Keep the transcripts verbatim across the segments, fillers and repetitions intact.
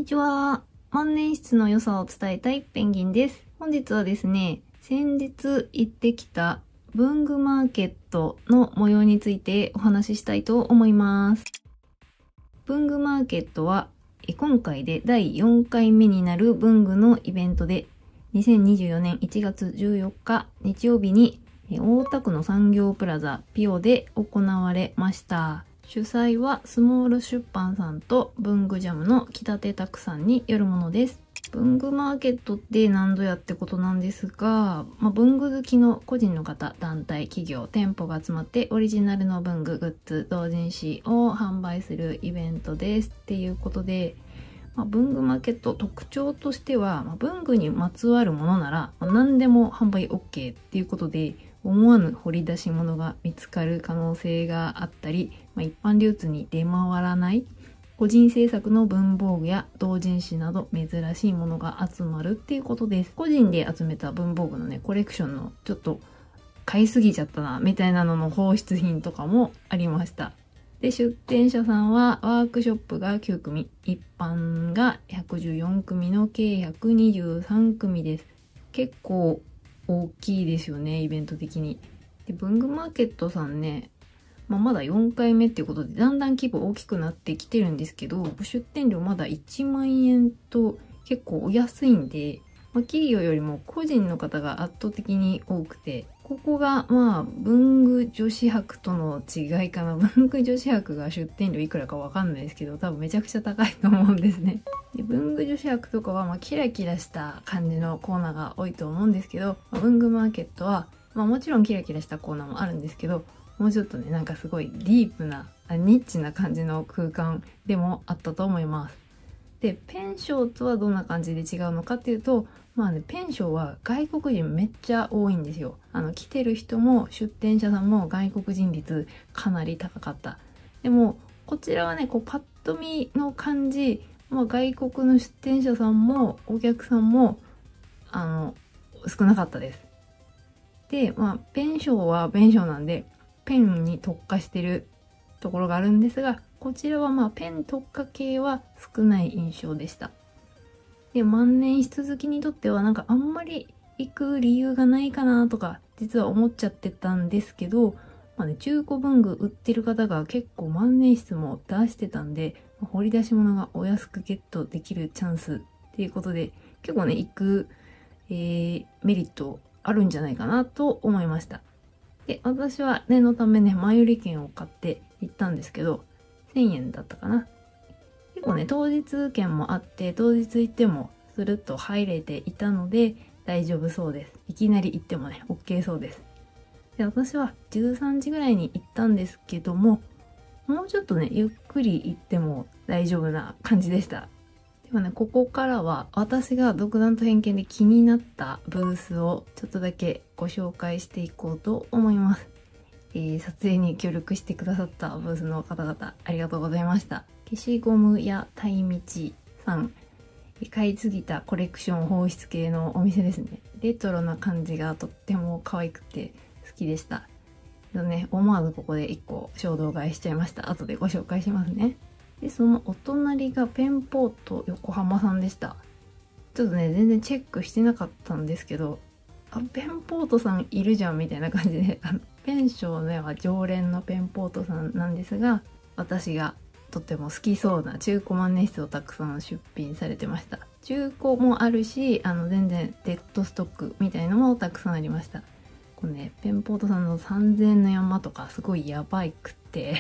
にちは。万年筆の良さを伝えたいペンギンです。本日はですね、先日行ってきた文具マーケットの模様についてお話ししたいと思います。文具マーケットは今回でだいよんかいめになる文具のイベントで、にせんにじゅうよねんいちがつじゅうよっか日曜日に大田区の産業プラザピオで行われました。主催はスモール出版さんと文具ジャムの北手拓さんによるものです。文具マーケットって何ぞやってことなんですが、まあ、文具好きの個人の方、団体、企業、店舗が集まってオリジナルの文具、グッズ、同人誌を販売するイベントですっていうことで、まあ、文具マーケット特徴としては、まあ、文具にまつわるものなら、まあ、何でも販売 OK っていうことで、思わぬ掘り出し物が見つかる可能性があったり、まあ、一般流通に出回らない個人制作の文房具や同人誌など珍しいものが集まるっていうことです。個人で集めた文房具のね、コレクションのちょっと買いすぎちゃったな、みたいなのの放出品とかもありました。で、出展者さんはワークショップがきゅうくみ、一般がひゃくじゅうよんくみの計ひゃくにじゅうさんくみです。結構大きいですよね、イベント的に。で、文具マーケットさんね、まあ、まだよんかいめっていうことで、だんだん規模大きくなってきてるんですけど、出店料まだいちまんえんと結構お安いんで、まあ、企業よりも個人の方が圧倒的に多くて、ここがまあ文具女子博との違いかな。文具女子博が出店料いくらかわかんないですけど、多分めちゃくちゃ高いと思うんですね。で、文具女子博とかはまあキラキラした感じのコーナーが多いと思うんですけど、まあ、文具マーケットは、まあ、もちろんキラキラしたコーナーもあるんですけど、もうちょっとね、なんかすごいディープな、ニッチな感じの空間でもあったと思います。で、ペンショーとはどんな感じで違うのかっていうと、まあね、ペンショーは外国人めっちゃ多いんですよ。あの、来てる人も出店者さんも外国人率かなり高かった。でも、こちらはね、こう、パッと見の感じ、まあ、外国の出店者さんもお客さんも、あの、少なかったです。で、まあ、ペンショーはペンショーなんで、ペンに特化してるところがあるんですが、こちらはまあペン特化系は少ない印象でした。で、万年筆好きにとってはなんかあんまり行く理由がないかなとか実は思っちゃってたんですけど、まあね、中古文具売ってる方が結構万年筆も出してたんで、掘り出し物がお安くゲットできるチャンスっていうことで、結構ね、行く、えー、メリットあるんじゃないかなと思いました。で、私は念のためね、前売り券を買って行ったんですけど、せんえんだったかな。結構ね、当日券もあって、当日行ってもスルッと入れていたので大丈夫そうです。いきなり行ってもね、OK そうです。で、私はじゅうさんじぐらいに行ったんですけども、もうちょっとね、ゆっくり行っても大丈夫な感じでした。でもね、ここからは私が独断と偏見で気になったブースをちょっとだけご紹介していこうと思います。えー、撮影に協力してくださったブースの方々ありがとうございました。消しゴムやたいみちさん、買いすぎたコレクション放出系のお店ですね。レトロな感じがとっても可愛くて好きでした。ね、思わずここでいっこ衝動買いしちゃいました。後でご紹介しますね。で、そのお隣がペンポート横浜さんでした。ちょっとね、全然チェックしてなかったんですけど、あ、ペンポートさんいるじゃんみたいな感じで、あのペンショーのは常連のペンポートさんなんですが、私がとっても好きそうな中古万年筆をたくさん出品されてました。中古もあるし、あの全然デッドストックみたいのもたくさんありました。このね、ペンポートさんのさんぜんえんの山とかすごいやばいくって、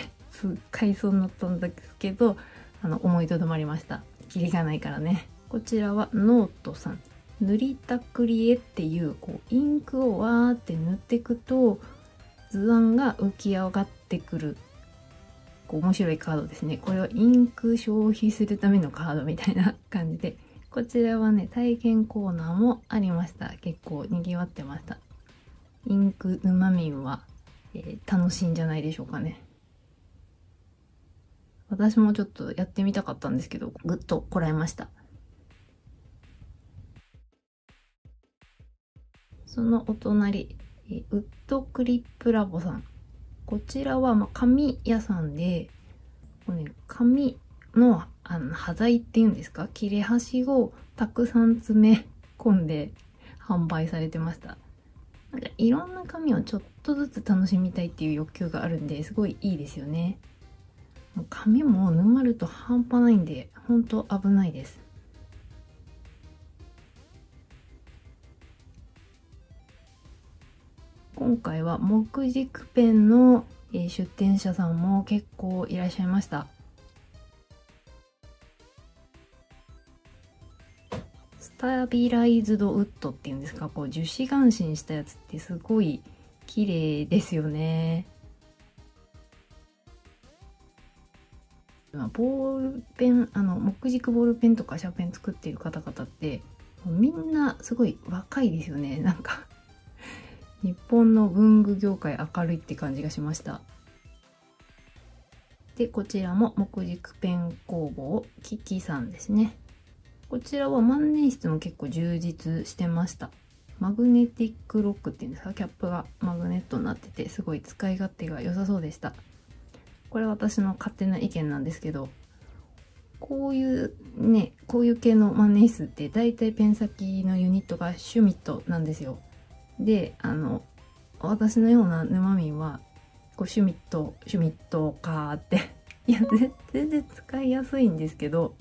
すっ買いそうになったんですけど、あの思いとどまりました。キリがないからね。こちらはノートさん。塗りたくり絵っていう、こうインクをわーって塗っていくと図案が浮き上がってくる、こう面白いカードですね。これはインク消費するためのカードみたいな感じで、こちらはね、体験コーナーもありました。結構賑わってました。インク沼民は、えー、楽しいんじゃないでしょうかね。私もちょっとやってみたかったんですけど、ぐっとこらえました。そのお隣、えウッドクリップラボさん。こちらはまあ紙屋さんで、こうね、紙の、あの、端材っていうんですか、切れ端をたくさん詰め込んで販売されてました。なんかいろんな紙をちょっとずつ楽しみたいっていう欲求があるんで、すごいいいですよね。もう紙も沼ると半端ないんで、ほんと危ないです。今回は木軸ペンの出店者さんも結構いらっしゃいました。スタビライズドウッドっていうんですか、こう樹脂含芯したやつってすごい綺麗ですよね。ボールペン、あの木軸ボールペンとかシャーペン作っている方々ってみんなすごい若いですよね。なんか日本の文具業界明るいって感じがしました。で、こちらも木軸ペン工房キキさんですね。こちらは万年筆も結構充実してました。マグネティックロックっていうんですか、キャップがマグネットになっててすごい使い勝手が良さそうでした。これは私の勝手な意見なんですけど、こういうね、こういう系の万年筆って大体ペン先のユニットがシュミットなんですよ。で、あの、私のような沼民は、こうシュミット、シュミットかーって、いや、全然使いやすいんですけど、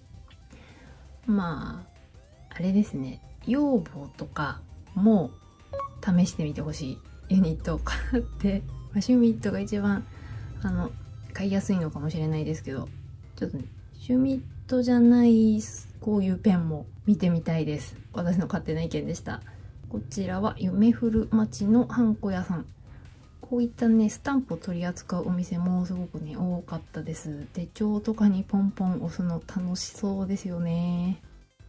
まあ、あれですね、養母とかも試してみてほしいユニットを買って、まあ、シュミットが一番、あの、買いやすいのかもしれないですけど、ちょっとね、シュミットじゃないこういうペンも見てみたいです。私の勝手な意見でした。こちらは夢古町のハンコ屋さん。こういったね、スタンプを取り扱うお店もすごくね、多かったです。手帳とかにポンポン押すの楽しそうですよね。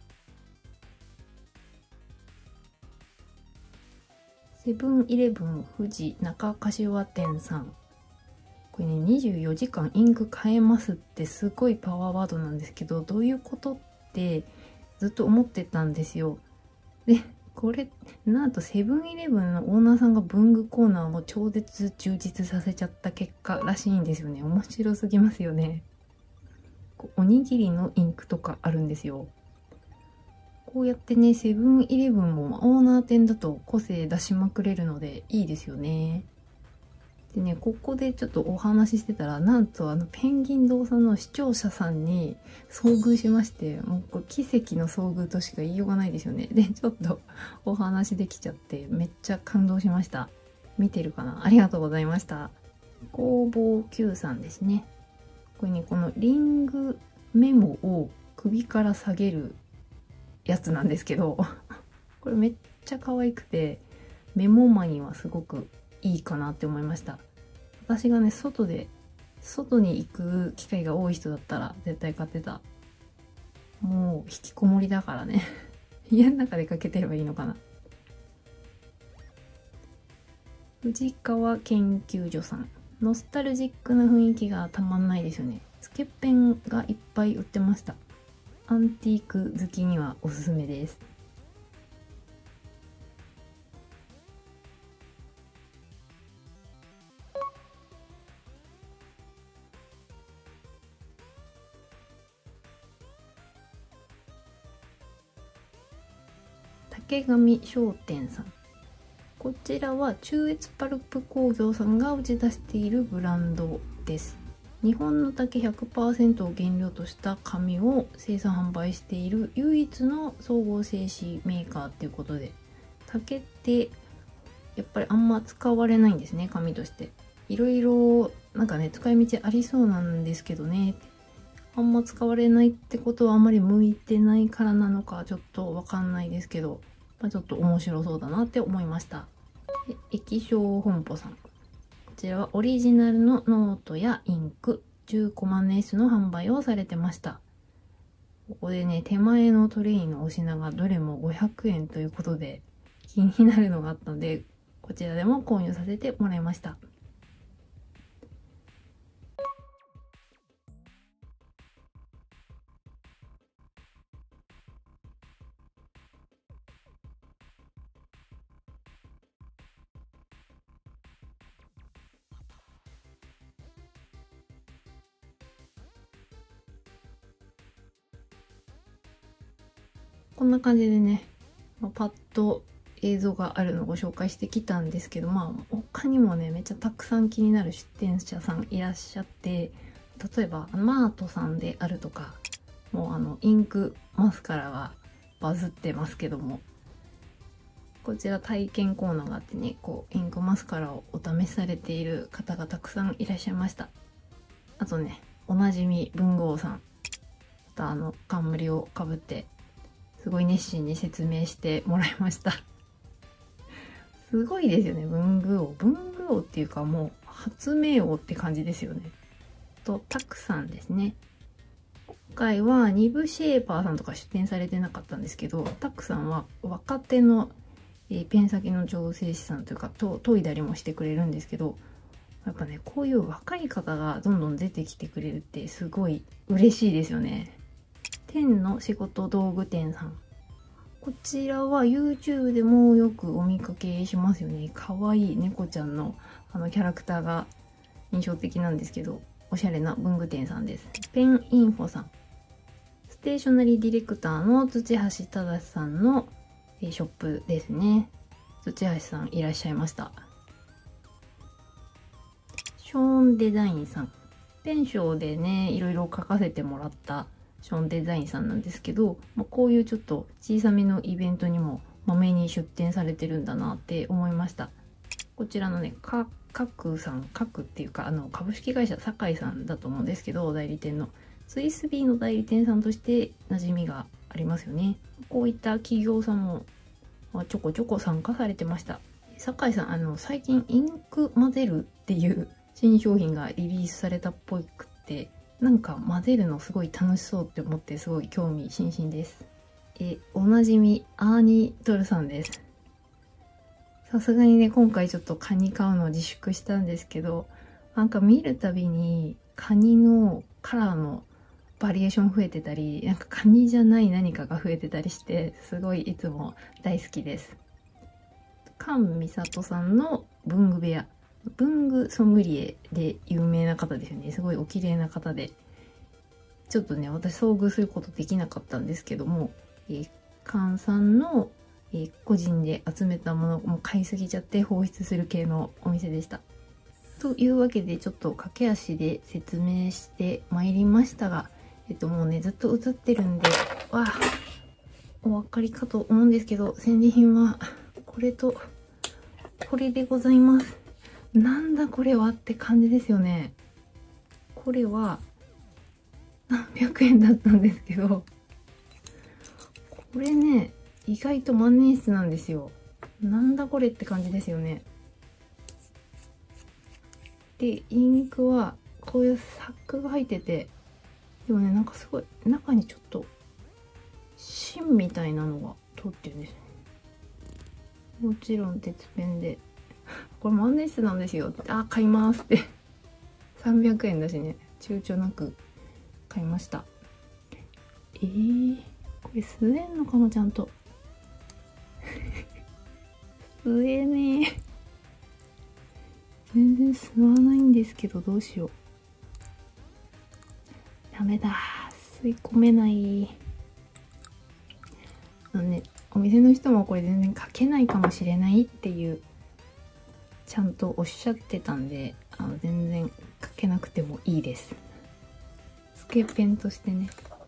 セブンイレブン富士中柏店さん。これね、にじゅうよじかんインク変えますってすごいパワーワードなんですけど、どういうことってずっと思ってたんですよ。で、これ、なんとセブンイレブンのオーナーさんが文具コーナーを超絶充実させちゃった結果らしいんですよね。面白すぎますよね。おにぎりのインクとかあるんですよ。こうやってね、セブンイレブンもオーナー店だと個性出しまくれるのでいいですよね。でね、ここでちょっとお話ししてたら、なんとあのペンギン堂さんの視聴者さんに遭遇しまして、もうこれ奇跡の遭遇としか言いようがないですよね。で、ちょっとお話できちゃってめっちゃ感動しました。見てるかな？ありがとうございました。工房 Q さんですね。これね、このリングメモを首から下げるやつなんですけど、これめっちゃ可愛くて、メモマにはすごくいいかなって思いました。私がね、外で、外に行く機会が多い人だったら絶対買ってた。もう引きこもりだからね。家の中でかけてればいいのかな。藤川研究所さん。ノスタルジックな雰囲気がたまんないですよね。つけペンがいっぱい売ってました。アンティーク好きにはおすすめです。竹上商店さん。こちらは中越パルプ工業さんが打ち出しているブランドです。日本の竹 ひゃくパーセント を原料とした紙を生産販売している唯一の総合製紙メーカーっていうことで、竹ってやっぱりあんま使われないんですね、紙として。いろいろなんかね、使い道ありそうなんですけどね、あんま使われないってことはあんまり向いてないからなのかちょっとわかんないですけど、まあ、ちょっと面白そうだなって思いました。液晶本舗さん。こちらはオリジナルのノートやインク、中古万年筆の販売をされてました。ここでね、手前のトレイのお品がどれもごひゃくえんということで気になるのがあったので、こちらでも購入させてもらいました。 こんな感じでね、まあ、パッと映像があるのをご紹介してきたんですけど、まあ他にもね、めっちゃたくさん気になる出店者さんいらっしゃって、例えばマートさんであるとか、もうあのインクマスカラがバズってますけども、こちら体験コーナーがあってね、こうインクマスカラをお試しされている方がたくさんいらっしゃいました。あとね、おなじみ文豪さん、またあの冠をかぶってすごい熱心に説明してもらいました。すごいですよね、文具王。文具王っていうかもう発明王って感じですよね。と、タクさんですね。今回はニブシェーパーさんとか出展されてなかったんですけど、タクさんは若手の、えーペン先の調整士さんというか、と研いだりもしてくれるんですけど、やっぱね、こういう若い方がどんどん出てきてくれるってすごい嬉しいですよね。天の仕事道具店さん。こちらは YouTube でもよくお見かけしますよね。かわいい猫ちゃんのあのキャラクターが印象的なんですけど、おしゃれな文具店さんです。ペンインフォさん。ステーショナリーディレクターの土橋正さんのショップですね。土橋さんいらっしゃいました。ショーンデザインさん。ペンショーでね、いろいろ書かせてもらったショーンデザインさんなんですけど、まあ、こういうちょっと小さめのイベントにもまめに出展されてるんだなって思いました。こちらのね、か、かくさん、かくっていうか、あの、株式会社酒井さんだと思うんですけど、代理店の。スイスビーの代理店さんとして馴染みがありますよね。こういった企業さんもちょこちょこ参加されてました。酒井さん、あの、最近インク混ぜるっていう新商品がリリースされたっぽくって、なんか混ぜるのすごい楽しそうって思ってすごい興味津々です。え、おなじみアーニートルさんです。さすがにね、今回ちょっとカニ買うのを自粛したんですけど、なんか見るたびにカニのカラーのバリエーション増えてたり、なんかカニじゃない何かが増えてたりして、すごいいつも大好きです。菅美里さんの文具部屋。文具ソムリエで有名な方ですよね。すごいお綺麗な方で。ちょっとね、私遭遇することできなかったんですけども、えー、菅さんの、えー、個人で集めたものも買いすぎちゃって放出する系のお店でした。というわけで、ちょっと駆け足で説明してまいりましたが、えっともうね、ずっと映ってるんで、わあ、お分かりかと思うんですけど、戦利品はこれとこれでございます。なんだこれはって感じですよね。これは何百円だったんですけど、これね、意外と万年筆なんですよ。なんだこれって感じですよね。で、インクはこういうサックが入ってて、でもね、なんかすごい中にちょっと芯みたいなのが通ってるんですよね。もちろん鉄ペンで、これ万年筆なんですよって、あ、買いますってさんびゃくえんだしね、躊躇なく買いました。えー、これ吸えんのかな、ちゃんと吸えねえ全然吸わないんですけど、どうしよう。ダメだ、吸い込めない。あのね、お店の人もこれ全然書けないかもしれないっていうちゃんとおっしゃってたんで、あの全然書けなくてもいいです。つけペンとしてね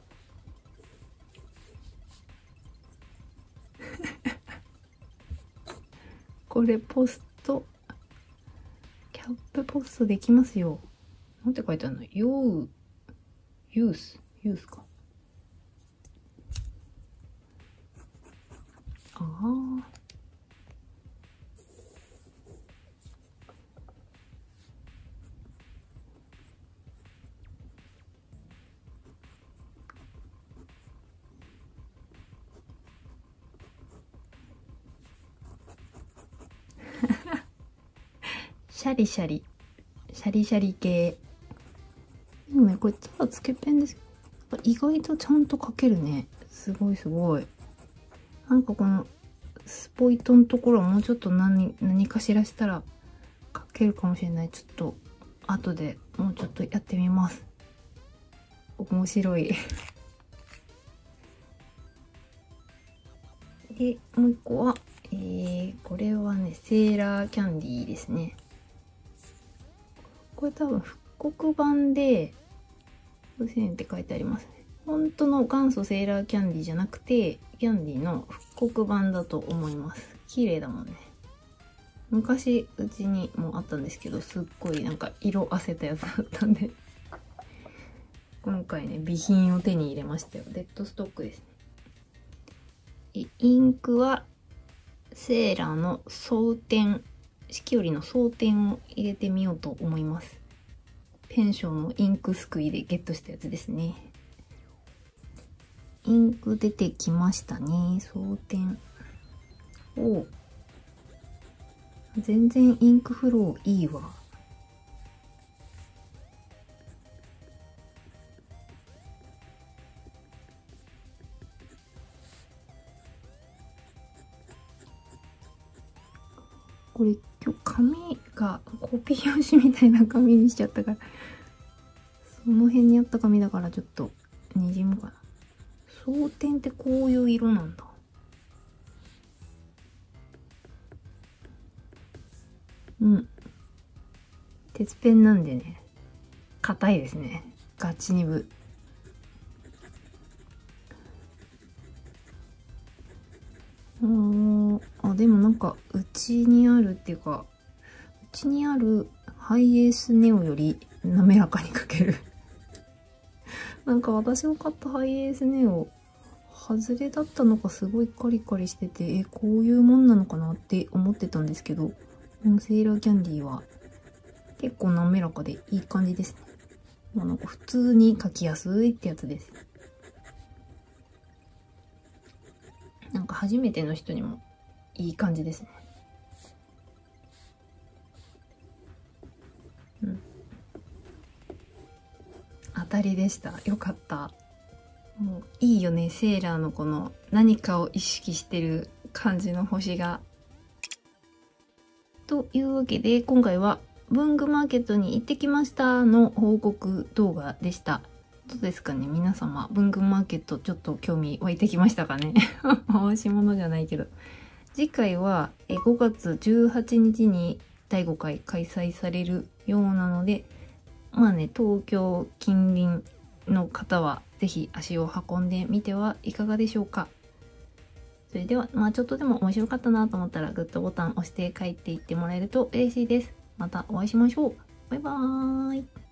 これポストキャップポストできますよ。なんて書いてあるの？ヨウユースユースか。ああ、シャリシャリシャリシャリ系。でもね、これただつけペンです。意外とちゃんと書けるね。すごいすごい。なんかこのスポイトのところもうちょっと何何かしらしたら書けるかもしれない。ちょっと後でもうちょっとやってみます。面白いで、もう一個は、えー、これはね、セーラーキャンディーですね。これ多分復刻版で、ごせんえんって書いてありますね。本当の元祖セーラーキャンディーじゃなくて、キャンディーの復刻版だと思います。綺麗だもんね。昔、うちにもあったんですけど、すっごいなんか色あせたやつだったんで。今回ね、備品を手に入れましたよ。デッドストックですね。インクは、セーラーの装填、式折りの装填を入れてみようと思います。ペンションのインクすくいでゲットしたやつですね。インク出てきましたね。装填。お、全然インクフローいいわ。これ今日紙がコピー用紙みたいな紙にしちゃったから、その辺にあった紙だからちょっとにじむかな。装填ってこういう色なんだ。うん。鉄ペンなんでね、硬いですね。ガチニブ。うーん。あ、でもなんか、うちにあるっていうか、うちにあるハイエースネオより滑らかに描ける。なんか私が買ったハイエースネオ、外れだったのかすごいカリカリしてて、え、こういうもんなのかなって思ってたんですけど、このセーラーキャンディーは結構滑らかでいい感じですね。まあ、なんか普通に描きやすいってやつです。なんか初めての人にもいい感じですね。うん。当たりでした。よかった。もういいよね、セーラーのこの何かを意識してる感じの星が。というわけで今回は文具マーケットに行ってきましたの報告動画でした。どうですかね、皆様。文具マーケットちょっと興味湧いてきましたかね。回し物じゃないけど。次回はごがつじゅうはちにちにだいごかい開催されるようなので、まあね、東京近隣の方はぜひ足を運んでみてはいかがでしょうか。それでは、まあちょっとでも面白かったなと思ったらグッドボタン押して帰っていってもらえると嬉しいです。またお会いしましょう。バイバーイ。